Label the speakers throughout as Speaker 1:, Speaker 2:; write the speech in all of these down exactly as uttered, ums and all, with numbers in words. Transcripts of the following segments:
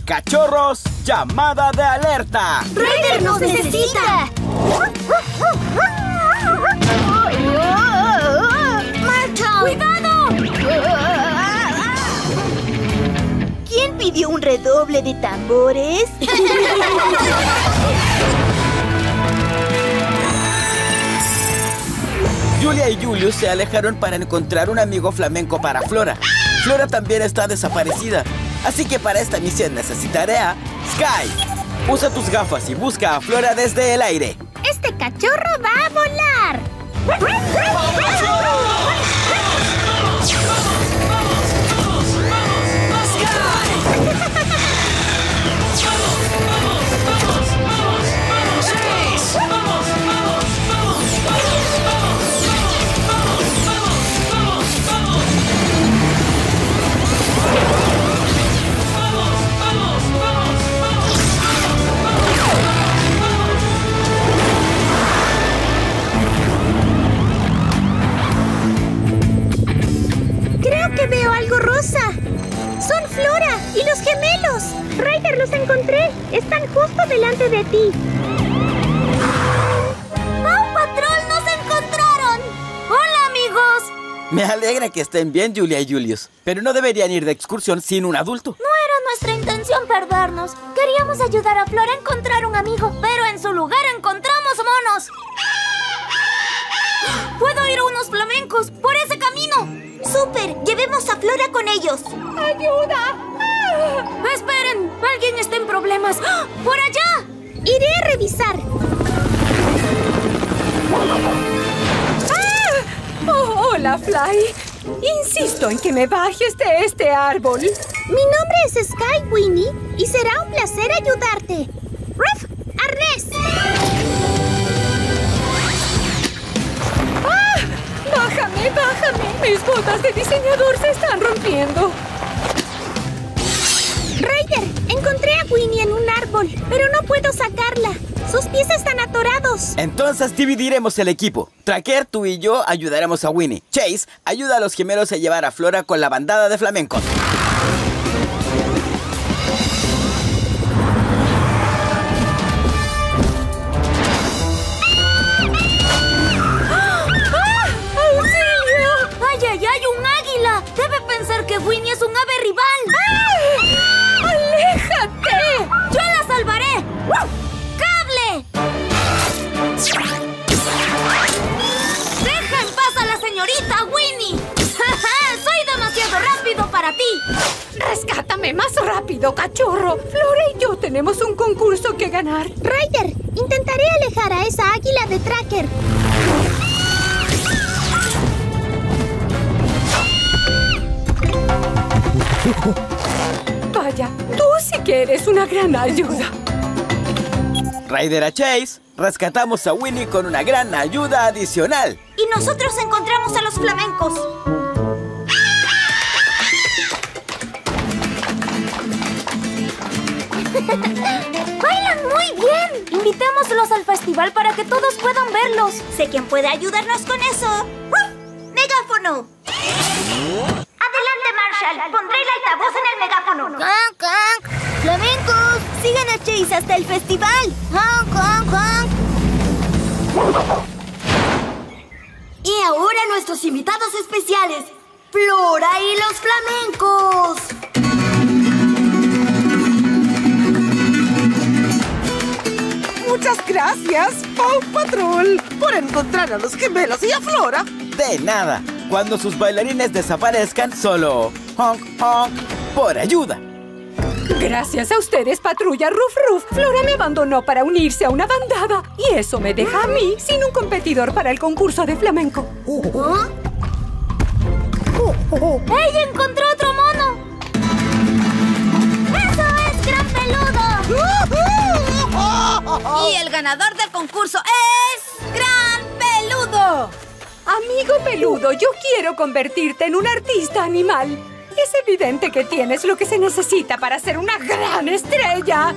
Speaker 1: ¡Cachorros! ¡Llamada de alerta!
Speaker 2: ¡Ryder nos necesita! ¡Marcha! ¡Cuidado! ¿Quién pidió un redoble de tambores?
Speaker 1: Julia y Julius se alejaron para encontrar un amigo flamenco para Flora. Flora también está desaparecida, así que para esta misión necesitaré a Sky. Usa tus gafas y busca a Flora desde el aire.
Speaker 2: ¡Este cachorro va a volar!
Speaker 3: Veo algo rosa. Son Flora y los gemelos. Ryder, los encontré. Están justo delante de ti.
Speaker 2: ¡Paw Patrol, nos encontraron! ¡Hola, amigos!
Speaker 1: Me alegra que estén bien, Julia y Julius. Pero no deberían ir de excursión sin un adulto.
Speaker 2: No era nuestra intención perdernos. Queríamos ayudar a Flora a encontrar un amigo, pero en su lugar encontramos monos. ¡Puedo ir a unos flamencos por ese camino!
Speaker 3: ¡Súper! ¡Llevemos a Flora con ellos!
Speaker 2: ¡Ayuda! ¡Ah! ¡Esperen! ¡Alguien está en problemas! ¡Ah! ¡Por allá!
Speaker 3: Iré a revisar.
Speaker 4: ¡Ah! Oh, hola, Fly. Insisto en que me bajes de este árbol.
Speaker 3: Mi nombre es Sky, Winnie, y será un placer ayudarte. ¡Ruff! ¡Arnés!
Speaker 4: ¡Bájame, bájame! Mis botas de diseñador se están rompiendo.
Speaker 3: Ryder, encontré a Winnie en un árbol, pero no puedo sacarla. Sus pies están atorados.
Speaker 1: Entonces dividiremos el equipo. Tracker, tú y yo ayudaremos a Winnie. Chase, ayuda a los gemelos a llevar a Flora con la bandada de flamencos.
Speaker 2: Que Winnie es un ave rival.
Speaker 4: ¡Ah! ¡Aléjate!
Speaker 2: ¡Yo la salvaré! ¡Cable! ¡Deja en paz a la señorita Winnie! ¡Soy demasiado rápido para ti!
Speaker 4: ¡Rescátame más rápido, cachorro! Flora y yo tenemos un concurso que ganar.
Speaker 3: Ryder, intentaré alejar a esa águila de Tracker.
Speaker 4: Vaya, tú sí que eres una gran ayuda.
Speaker 1: Ryder a Chase, rescatamos a Winnie con una gran ayuda adicional.
Speaker 2: Y nosotros encontramos a los flamencos. ¡Bailan muy bien! Invitémoslos al festival para que todos puedan verlos.
Speaker 3: Sé quién puede ayudarnos con eso. ¡Uh! ¡Megáfono! Adelante, Marshall. Pondré el altavoz en el megáfono.
Speaker 2: ¡Conk, conk! ¡Flamencos!
Speaker 3: Sigan a Chase hasta el festival.
Speaker 2: ¡Conk, conk, conk!
Speaker 3: Y ahora nuestros invitados especiales, Flora y los flamencos.
Speaker 5: Muchas gracias, Paw Patrol, por encontrar a los gemelos y a Flora.
Speaker 1: De nada. Cuando sus bailarines desaparezcan, solo honk, honk, por ayuda.
Speaker 4: Gracias a ustedes, patrulla Ruff Ruff, Flora me abandonó para unirse a una bandada. Y eso me deja a mí sin un competidor para el concurso de flamenco.
Speaker 2: ¿Ah? ¡Ella encontró otro mono! ¡Eso es Gran Peludo!
Speaker 6: Y el ganador del concurso es... ¡Gran Peludo!
Speaker 4: Amigo peludo, yo quiero convertirte en un artista animal. Es evidente que tienes lo que se necesita para ser una gran estrella.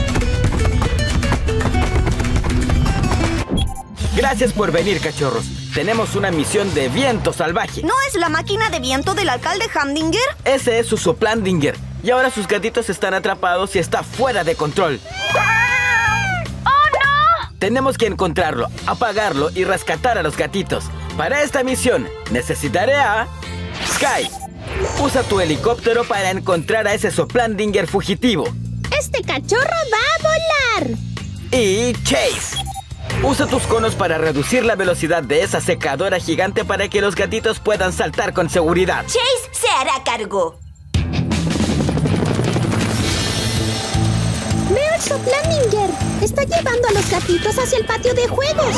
Speaker 1: Gracias por venir, cachorros. tenemos una misión de viento salvaje.
Speaker 6: ¿No es la máquina de viento del alcalde Hamdinger?
Speaker 1: Ese es su Soplandinger. Y ahora sus gatitos están atrapados y está fuera de control.
Speaker 2: ¡Oh, no!
Speaker 1: Tenemos que encontrarlo, apagarlo y rescatar a los gatitos. Para esta misión, necesitaré a... Sky. Usa tu helicóptero para encontrar a ese Soplandinger fugitivo.
Speaker 3: ¡Este cachorro va a volar!
Speaker 1: Y Chase. Usa tus conos para reducir la velocidad de esa secadora gigante para que los gatitos puedan saltar con seguridad.
Speaker 6: Chase se hará cargo.
Speaker 3: ¡Veo el Soplandinger! Está llevando a los gatitos hacia el patio de juegos.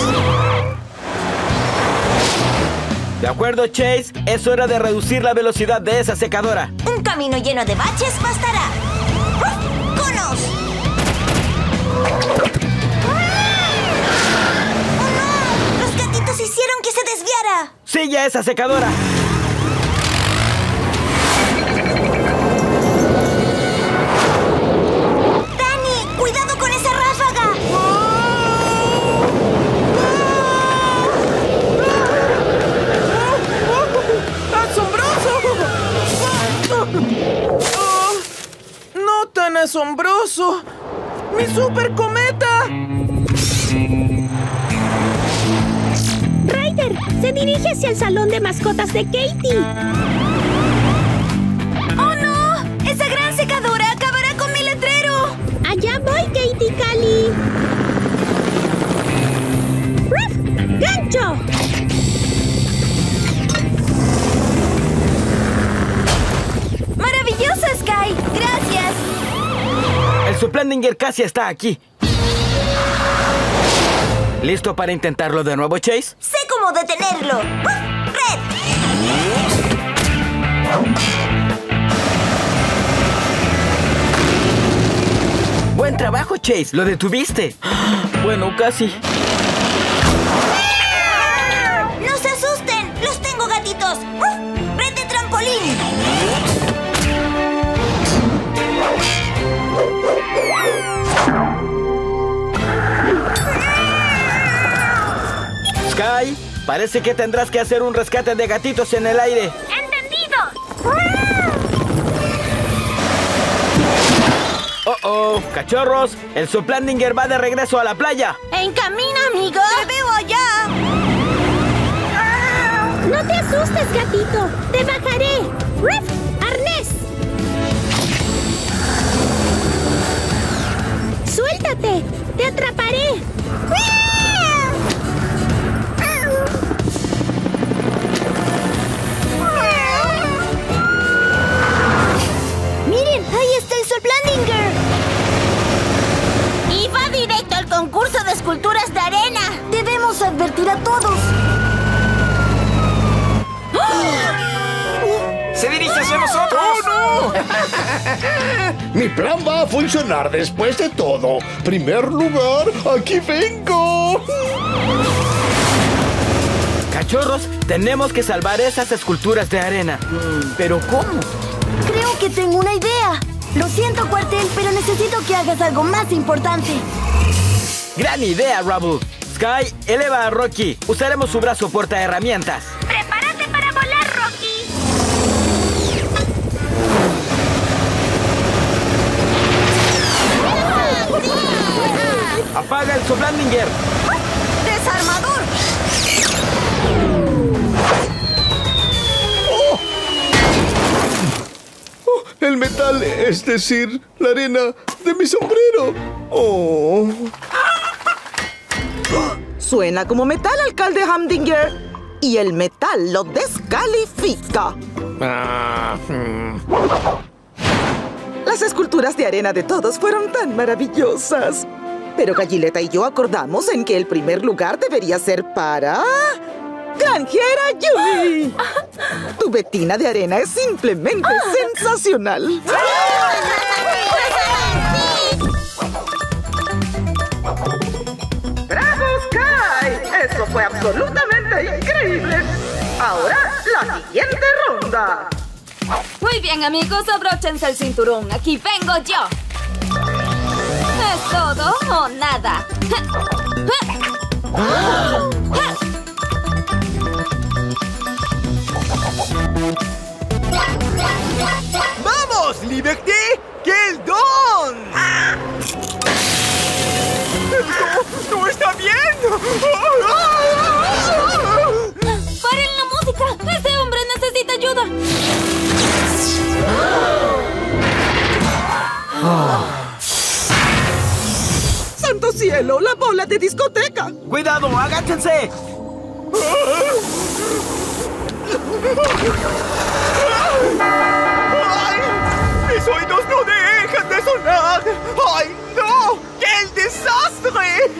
Speaker 1: De acuerdo, Chase. Es hora de reducir la velocidad de esa secadora.
Speaker 6: Un camino lleno de baches bastará. ¡Conos! ¡Oh, no! ¡Los gatitos hicieron que se desviara!
Speaker 1: ¡Sigue a esa secadora!
Speaker 6: ¡Danny! ¡Cuidado con esa ráfaga!
Speaker 5: Oh, ¡no tan asombroso! ¡Mi super cometa!
Speaker 3: Ryder se dirige hacia el salón de mascotas de Katie.
Speaker 6: ¡Oh, no! ¡Esa gran secadora acabará con mi letrero!
Speaker 3: Allá voy, Katie Cali. ¡Ruff! ¡Gancho!
Speaker 6: ¡Maravilloso, Sky! ¡Gracias!
Speaker 1: El Soplandinger casi está aquí. ¿Listo para intentarlo de nuevo, Chase?
Speaker 6: ¡Sé cómo detenerlo! ¡Ah! ¡Red!
Speaker 1: Buen trabajo, Chase. Lo detuviste. Bueno, casi.
Speaker 6: ¡No se asusten! ¡Los tengo, gatitos! ¡Ah! ¡Red de trampolín!
Speaker 1: Sky, parece que tendrás que hacer un rescate de gatitos en el aire.
Speaker 2: ¡Entendido!
Speaker 1: Oh, oh, cachorros, el Soplandinger va de regreso a la playa.
Speaker 6: ¡En camino, amigo! ¡Te veo allá!
Speaker 3: No te asustes, gatito. Te bajaré. ¡Ruff! ¡Arnés! ¡Suéltate! ¡Te atraparé!
Speaker 6: ¡Miren! ¡Ahí está el Soplandinger!
Speaker 2: Y va directo al concurso de esculturas de arena.
Speaker 6: ¡Debemos advertir a todos!
Speaker 7: ¡Se dirige hacia nosotros!
Speaker 8: ¡Oh, no! Mi plan va a funcionar después de todo. Primer lugar, aquí vengo.
Speaker 1: Cachorros, tenemos que salvar esas esculturas de arena. ¿Pero cómo?
Speaker 6: Creo que tengo una idea. Lo siento, cuartel, pero necesito que hagas algo más importante.
Speaker 1: ¡Gran idea, Rubble! Sky, eleva a Rocky. Usaremos su brazo portaherramientas.
Speaker 2: ¡Prepárate para volar, Rocky!
Speaker 1: ¡Apaga el Soplandinger!
Speaker 6: ¡Desarmador!
Speaker 8: El metal, es decir, la arena de mi sombrero. Oh.
Speaker 5: Suena como metal, alcalde Hamdinger. Y el metal lo descalifica.
Speaker 8: Ah, hmm.
Speaker 5: Las esculturas de arena de todos fueron tan maravillosas. Pero Gallileta y yo acordamos en que el primer lugar debería ser para... ¡Granjera Yumi! Tu betina de arena es simplemente sensacional. ¡Bravo, Sky! ¡Eso fue absolutamente increíble! Ahora, la siguiente ronda.
Speaker 9: Muy bien, amigos, abróchense el cinturón. Aquí vengo yo. ¿Es todo o nada?
Speaker 7: Liberty! ¡Keldon! ¡No, no está bien!
Speaker 9: ¡Paren la música! ¡Ese hombre necesita ayuda!
Speaker 5: ¡Santo cielo! ¡La bola de discoteca!
Speaker 1: ¡Cuidado! ¡Agáchense!
Speaker 7: ¡Ay! ¡Mis oídos no dejan de sonar! ¡Ay, no! ¡Qué desastre!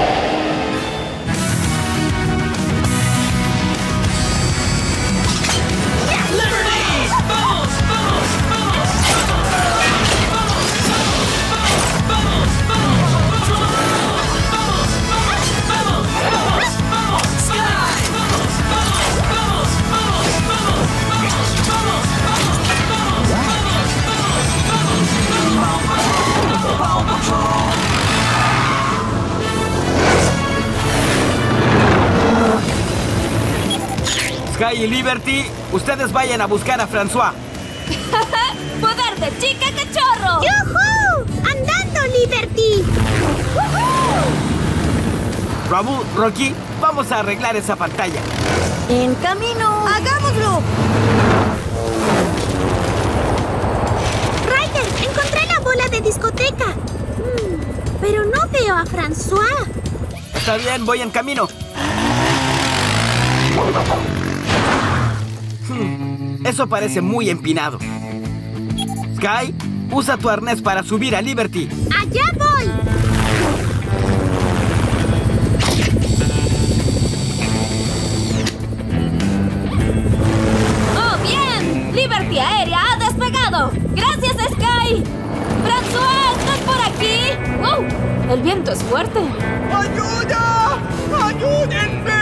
Speaker 1: Sky y Liberty, ustedes vayan a buscar a François.
Speaker 9: ¡Poder de chica cachorro!
Speaker 3: ¡Yujú! ¡Andando, Liberty!
Speaker 1: Rabu, Rocky, vamos a arreglar esa pantalla.
Speaker 6: ¡En camino! ¡Hagámoslo!
Speaker 3: Ryder, encontré la bola de discoteca. Hmm, pero no veo a François.
Speaker 1: Está bien, voy en camino. Hmm, eso parece muy empinado. Sky, usa tu arnés para subir a Liberty.
Speaker 3: ¡Allá voy!
Speaker 9: ¡Oh, bien! ¡Liberty aérea ha despegado! ¡Gracias, Sky! ¡François, estás por aquí! ¡Wow! El viento es fuerte.
Speaker 7: ¡Ayuda! ¡Ayúdenme!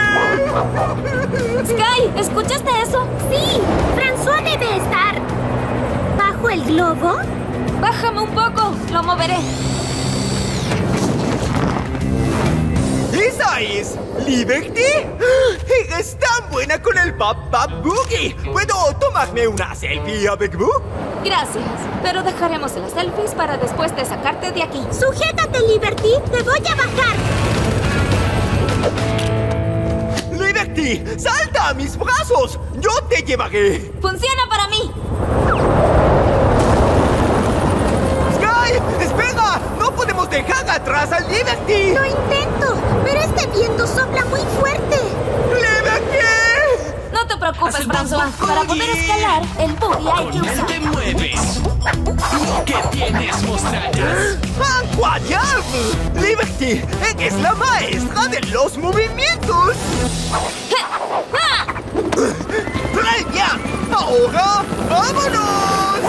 Speaker 9: Sky, ¿escuchaste eso?
Speaker 3: ¡Sí! ¡François debe estar bajo el globo!
Speaker 9: Bájame un poco, lo moveré.
Speaker 7: ¡Esa es! ¿Liberty? ¡Eres tan buena con el Bap Bap Boogie! ¿Puedo tomarme una selfie avec vous?
Speaker 9: Gracias, pero dejaremos las selfies para después de sacarte de aquí.
Speaker 3: ¡Sujétate, Liberty! ¡Te voy a bajar!
Speaker 7: ¡Liberty! ¡Salta a mis brazos! ¡Yo te llevaré!
Speaker 9: ¡Funciona para mí!
Speaker 7: ¡Sky! ¡Espera! ¡No podemos dejar atrás a Liberty!
Speaker 3: Lo intento, pero este viento sopla muy fuerte.
Speaker 7: ¡Liberty!
Speaker 9: No te preocupes, François. Para poder escalar, el buggy hay que usar.
Speaker 10: te mueves. Lo que tienes mostrarás.
Speaker 7: ¡Incroyable! Liberty, eres la maestra de los movimientos. ¡Très bien! ¡Ahora, vámonos!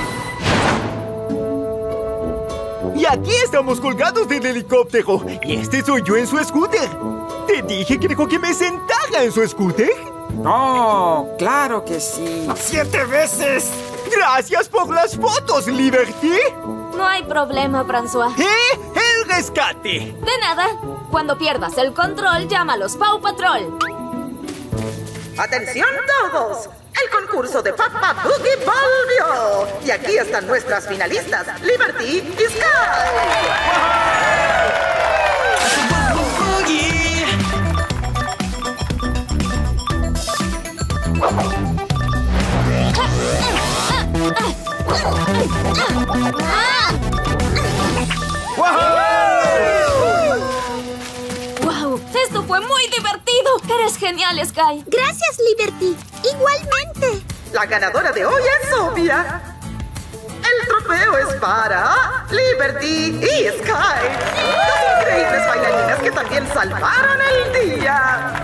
Speaker 7: Y aquí estamos colgados del helicóptero. Y este soy yo en su scooter. ¿Te dije que dejó que me sentara en su scooter?
Speaker 11: ¡Oh, claro que sí! ¡Siete veces!
Speaker 7: ¡Gracias por las fotos, Liberty!
Speaker 9: No hay problema, François.
Speaker 7: ¡Eh! ¡El rescate!
Speaker 9: De nada. Cuando pierdas el control, llama a los Paw Patrol.
Speaker 5: ¡Atención todos! El concurso de Papa Boogie volvió. Y aquí están nuestras finalistas, Liberty y Sky.
Speaker 9: ¡Wow! ¡Esto fue muy divertido! ¡Eres genial, Sky!
Speaker 3: Gracias, Liberty. Igualmente.
Speaker 5: La ganadora de hoy es obvia. El trofeo es para Liberty y Sky. Dos increíbles bailarinas que también salvaron el día.